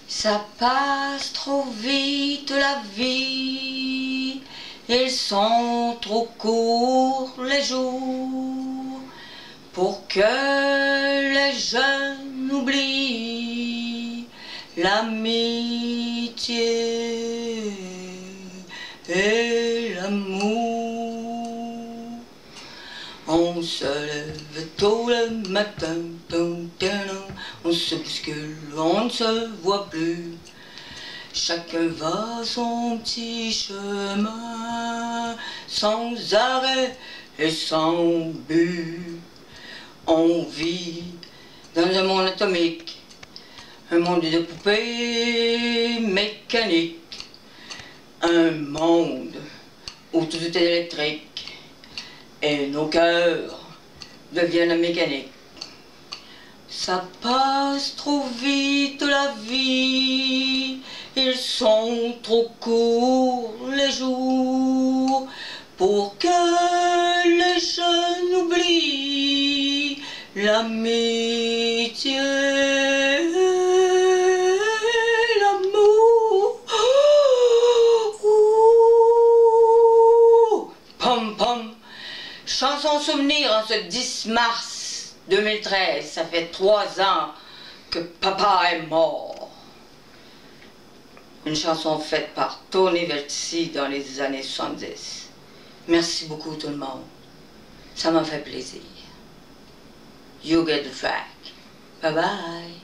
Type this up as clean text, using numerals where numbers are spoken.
Ça passe trop vite la vie, ils sont trop courts les jours, pour que les jeunes oublient l'amitié et l'amour. On se lève tôt le matin, on se bouscule, on ne se voit plus. Chacun va son petit chemin, sans arrêt et sans but. On vit dans un monde atomique, un monde de poupées mécaniques, un monde où tout est électrique. Et nos cœurs deviennent mécaniques. Ça passe trop vite la vie, ils sont trop courts les jours, pour que les jeunes oublient l'amitié et l'amour. Pom pom. Chanson souvenir en ce 10 mars 2013, ça fait 3 ans que papa est mort. Une chanson faite par Tony Vertici dans les années 70. Merci beaucoup tout le monde, ça m'a fait plaisir. You get the track. Bye bye.